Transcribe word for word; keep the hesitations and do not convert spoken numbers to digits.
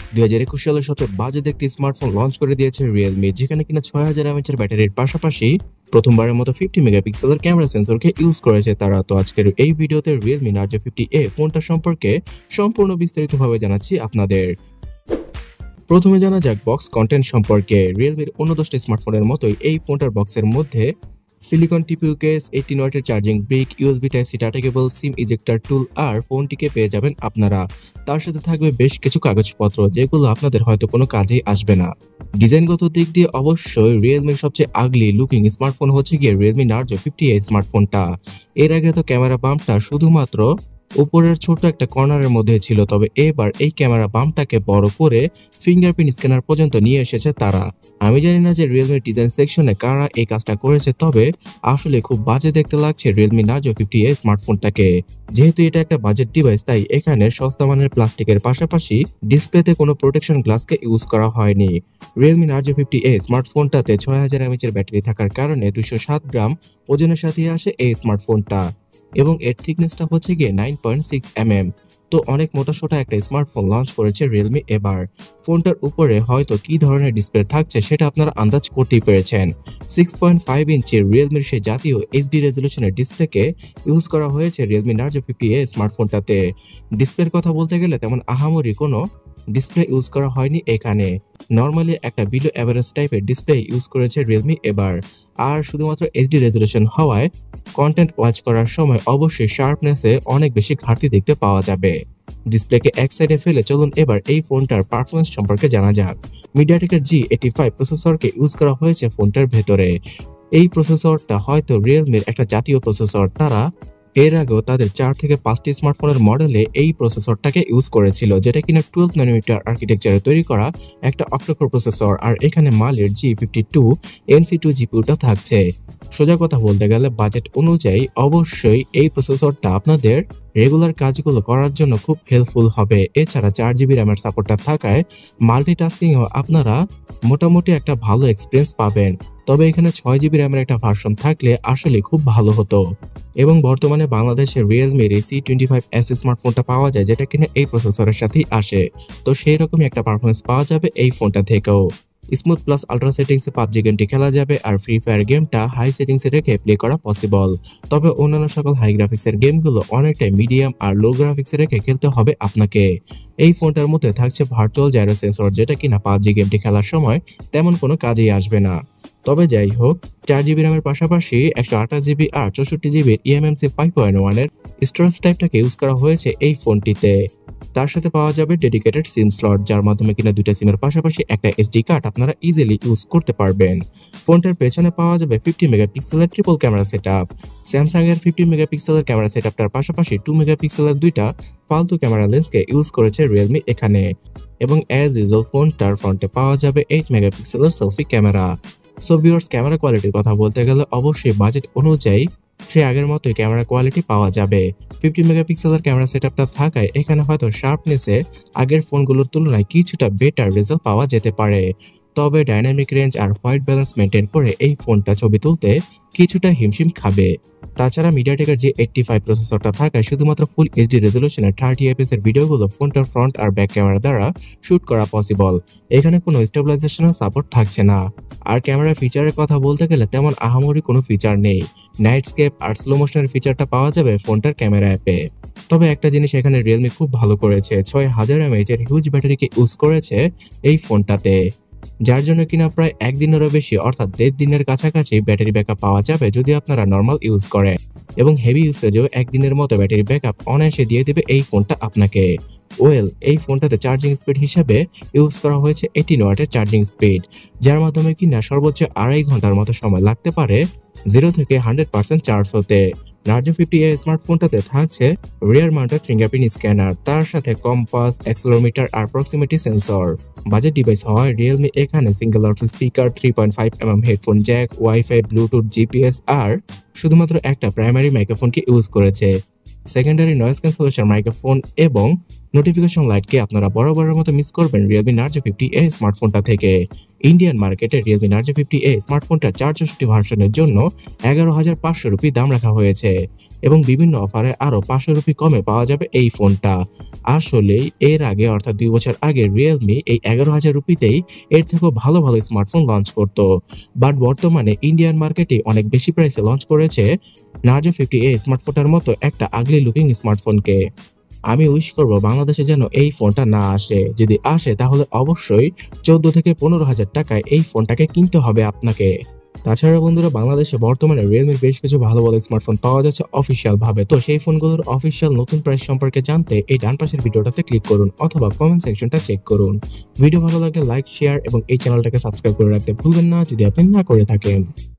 দুই হাজার একুশ সালের সবচেয়ে বাজে দেখতে স্মার্টফোন লঞ্চ করে দিয়েছে রিয়েলমি, যেখানে কিনা ছয় হাজার এমএএচ এর ব্যাটারির পাশাপাশি প্রথমবারের মতো পঞ্চাশ মেগাপিক্সেলের ক্যামেরা সেন্সরকে ইউজ করেছে তারা। তো আজকের এই ভিডিওতে রিয়েলমি নার্জো ফিফটি এ ফোনটা সম্পর্কে সম্পূর্ণ বিস্তারিতভাবে জানাচ্ছি আপনাদের। প্রথমে জানা যাক বক্স কন্টেন্ট সম্পর্কে। রিয়েলমির অন্য দশটা স্মার্টফোনের মতোই এই ফোনটার বক্সের মধ্যে সিলিকন টিপিইউ কেস, এইটিন ওয়াটের charging brick, USB type C data cable, SIM ejector tool আর ফোনটিকে পেয়ে যাবেন আপনারা। তার সাথে থাকবে বেশ কিছু কাগজপত্র যেগুলো আপনাদের হয়তো কোনো কাজেই আসবে না। ডিজাইনগত দিক দিয়ে অবশ্যই রিয়েলমির সবচেয়ে আগলি লুকিং স্মার্টফোন হচ্ছে গিয়ে রিয়েলমি নার্জো ফিফটি এ স্মার্টফোনটা। এর আগে তো ক্যামেরা বাম্পটা শুধুমাত্র উপরের ছোট একটা কর্নারের মধ্যে ছিল, তবে এবার এই ক্যামেরা বামটাকে বড় করে ফিঙ্গারপ্রিন্ট স্ক্যানার পর্যন্ত নিয়ে এসেছে তারা। আমি জানি না যে রিয়েলমি ডিজাইন সেকশনে কারা এই কাজটা করেছে, তবে আসলে খুব বাজে দেখতে লাগছে রিয়েলমি নার্জো ফিফটি এ স্মার্টফোনটাকে। যেহেতু এটা একটা বাজেট ডিভাইস, তাই এখানে সস্তা মানের প্লাস্টিকের পাশাপাশি ডিসপ্লেতে কোনো প্রোটেকশন গ্লাসকে ইউজ করা হয়নি। রিয়েলমি নার্জো ফিফটি এ স্মার্টফোনটাতে ছয় হাজার এমএএচ এর ব্যাটারি থাকার কারণে দুইশো সাত গ্রাম ওজনের সাথে আসে এই স্মার্টফোনটা, এবং এর থিকনেসটা হচ্ছে গিয়ে nine point six M M. তো অনেক মোটাসোটা একটা স্মার্টফোন লঞ্চ করেছে রিয়েলমি এবার। ফোনটার উপরে হয়তো কি ধরনের ডিসপ্লে থাকছে সেটা আপনারা আন্দাজ করতেই পেরেছেন। সিক্স পয়েন্ট ফাইভ ইঞ্চির রিয়েলমির সেই জাতীয় এইচডি রেজলিউশনের ডিসপ্লেকে ইউজ করা হয়েছে রিয়েলমি নার্জো ফিফটি এ স্মার্টফোনটাতে। ডিসপ্লের কথা বলতে গেলে তেমন আহামরি কোনো ডিসপ্লে ইউজ করা হয়নি এখানে। নর্মালি একটা বিলো অ্যাভারেজ টাইপের ডিসপ্লে ইউজ করেছে রিয়েলমি এবার। আর শুধুমাত্র এইচডি রেজলিউশন হওয়ায় কন্টেন্ট ওয়াচ করার সময় অবশ্যই শার্পনেসে অনেক বেশি ঘাটতি দেখতে পাওয়া যাবে। ডিসপ্লেকে এক সাইডে ফেলে চলুন এবার এই ফোনটার পারফরমেন্স সম্পর্কে জানা যাক। মিডিয়াটেকের জি এইটি ফাইভ প্রসেসরকে ইউজ করা হয়েছে ফোনটার ভেতরে। এই প্রসেসরটা হয়তো রিয়েলমির একটা জাতীয় প্রসেসর। তারা এর আগেও তাদের চার থেকে পাঁচটি স্মার্টফোনের মডেলে এই প্রসেসরটাকে ইউজ করেছিল, যেটা কিনা টুয়েলভ ন্যানোমিটার আর্কিটেকচারে তৈরি করা একটা অক্টোকোর প্রসেসর। আর এখানে মালের G fifty two M C two জিপিউটা থাকছে। সোজা কথা বলতে গেলে বাজেট অনুযায়ী অবশ্যই এই প্রসেসরটা আপনাদের রেগুলার কাজগুলো করার জন্য খুব হেল্পফুল হবে। এছাড়া চার জিবি র্যামের সাপোর্টটা থাকায় মাল্টিটাস্কিংও আপনারা মোটামুটি একটা ভালো এক্সপিরিয়েন্স পাবেন। তবে এখানে ছয় জিবি র্যামের একটা ভার্সন থাকলে আসলে খুব ভালো হতো। এবং বর্তমানে বাংলাদেশে রিয়েলমির সি টোয়েন্টি ফাইভ এস স্মার্টফোনটা পাওয়া যায়, যেটা কিনা এই প্রসেসরের সাথেই আসে। তো সেই রকমই একটা পারফরমেন্স পাওয়া যাবে এই ফোনটা থেকেও। স্মুথ প্লাস আলট্রা সেটিংসে পাবজি গেমটি খেলা যাবে, আর ফ্রি ফায়ার গেমটা হাই সেটিংসে রেখে প্লে করা পসিবল। তবে অন্যান্য সকল হাই গ্রাফিক্সের গেমগুলো অনেকটাই মিডিয়াম আর লো গ্রাফিক্সে রেখে খেলতে হবে আপনাকে। এই ফোনটার মধ্যে থাকছে ভার্চুয়াল জাইরো সেন্সর, যেটা কিনা পাবজি গেমটি খেলার সময় তেমন কোনো কাজেই আসবে না। তবে যাই হোক, চার জিবি র্যামের পাশাপাশি একশো আঠাশ জিবি আর চৌষট্টি জিবির ইএমএমসি ফাইভ পয়েন্ট ওয়ানের স্টোরেজ টাইপটাকে ইউজ করা হয়েছে এই ফোনটিতে। তার সাথে পাওয়া যাবে ডেডিকেটেড সিম স্লট, যার মাধ্যমে কিনা দুইটা সিমের পাশাপাশি একটা এসডি কার্ড আপনারা ইজিলি ইউজ করতে পারবেন। ফোনটার পেছনে পাওয়া যাবে ফিফটি মেগাপিক্সেলের ট্রিপল ক্যামেরা সেটআপ। স্যামসাং এর ফিফটি মেগাপিক্সেলের ক্যামেরা সেটআপটার পাশাপাশি টু মেগাপিক্সেলের দুইটা ফালতু ক্যামেরা লেন্সকে ইউজ করেছে রিয়েলমি এখানে। এবং অ্যাজ ইউজুয়াল ফোনটার ফ্রন্টে পাওয়া যাবে এইট মেগাপিক্সেলের selfie camera. So viewers, camera কোয়ালিটির কথা বলতে গেলে অবশ্যই বাজেট অনুযায়ী সে আগের মতোই ক্যামেরা কোয়ালিটি পাওয়া যাবে। ফিফটি মেগাপিক্সেলের ক্যামেরা সেটআপটা থাকায় এখানে হয়তো শার্পনেসে আগের ফোনগুলোর তুলনায় কিছুটা বেটার রেজাল্ট পাওয়া যেতে পারে। তবে ডাইনামিক রেঞ্জ আর হোয়াইট ব্যালেন্স মেনটেন করে এই ফোনটা ছবি তুলতে কিছুটা হিমশিম খাবে। তাছাড়া মিডিয়াটেকের যে এইটটি ফাইভ প্রসেসরটা থাকায় শুধুমাত্র ফুল এইচডি রেজলিউশনের থার্টি এফপিএস এর ভিডিওগুলো ফোনটার ফ্রন্ট আর ব্যাক ক্যামেরা দ্বারা শুট করা পসিবল। এখানে কোনো স্টেবিলাইজেশনের সাপোর্ট থাকছে না। আর ক্যামেরা ফিচারের কথা বলতে গেলে তেমন আহামরি কোনো ফিচার নেই। নাইটস্কেপ আর স্লো মোশনের ফিচারটা পাওয়া যাবে ফোনটার ক্যামেরা অ্যাপে। তবে একটা জিনিস এখানে রিয়েলমি খুব ভালো করেছে, ছয় হাজার এমএএইচ এর হিউজ ব্যাটারিকে ইউজ করেছে এই ফোনটাতে, যার জন্য কিনা প্রায় একদিনেরও বেশি অর্থাৎ দেড় দিনের কাছাকাছি ব্যাটারি ব্যাকআপ পাওয়া যাবে যদি আপনারা নর্মাল ইউজ করেন। এবং হেভি ইউসেজেও একদিনের মতো ব্যাটারি ব্যাকআপ অনায়াসে দিয়ে দেবে এই ফোনটা আপনাকে। ওয়েল, এই ফোনটাতে চার্জিং স্পিড হিসাবে ইউজ করা হয়েছে এইটিন ওয়াটের চার্জিং স্পিড, যার মাধ্যমে কিনা সর্বোচ্চ আড়াই ঘন্টার মতো সময় লাগতে পারে জিরো থেকে হান্ড্রেড পার্সেন্ট চার্জ হতে। নার্জো ফিফটি এ স্মার্টফোনটাতে থাকছে রিয়ার মাউন্টেড ফিঙ্গারপ্রিন্ট স্ক্যানার, তার সাথে কম্পাস, অ্যাক্সেলোমিটার আর প্রক্সিমিটি সেন্সর। বাজেট ডিভাইস হওয়ায় রিয়েলমি এখানে single out speaker, three point five M M headphone jack, WiFi, Bluetooth, GPS আর শুধুমাত্র একটা প্রাইমারি মাইক্রোফোনকে ইউজ করেছে। সেকেন্ডারি নয়েজ ক্যান্সেলেশন মাইক্রোফোন এবং নোটিফিকেশন লাইটকে আপনারা বরাবরের মতো মিস করবেন রিয়েলমি নার্জো ফিফটি এ স্মার্টফোনটা থেকে। ইন্ডিয়ান মার্কেটে রিয়েলমি নার্জো ফিফটি এ স্মার্টফোনটা চার চৌষট্টি ভার্সনের জন্য এগারো হাজার পাঁচশো রুপি দাম রাখা হয়েছে এবং বিভিন্ন অফারে আরো পাঁচশো রুপি কমে পাওয়া যাবে এই ফোনটা। আসলেই এর আগে অর্থাৎ দুই বছর আগে রিয়েলমি এই এগারো হাজার রুপিতেই এর থেকেও ভালো ভালো স্মার্টফোন লঞ্চ করতো, বাট বর্তমানে ইন্ডিয়ান মার্কেটে অনেক বেশি প্রাইসে লঞ্চ করেছে নার্জো ফিফটি এ স্মার্টফোনটার মতো একটা আগলি লুকিং স্মার্টফোনকে। আমি উইশ করব বাংলাদেশে যেন এই ফোনটা না আসে, যদি আসে তাহলে অবশ্যই চোদ্দ থেকে পনেরো হাজার টাকায় এই ফোনটাকে কিনতে হবে আপনাকে। তাছাড়া বন্ধুরা, বাংলাদেশে বর্তমানে রিয়েলমির বেশ কিছু ভালো ভালো স্মার্টফোন পাওয়া যাচ্ছে অফিসিয়াল ভাবে। তো সেই ফোনগুলোর অফিসিয়াল নতুন প্রাইস সম্পর্কে জানতে এই ডান পাশের ভিডিওটাতে ক্লিক করুন অথবা কমেন্ট সেকশনটা চেক করুন। ভিডিও ভালো লাগলে লাইক, শেয়ার এবং এই চ্যানেলটাকে সাবস্ক্রাইব করে রাখতে ভুলবেন না যদি আপনি না করে থাকেন।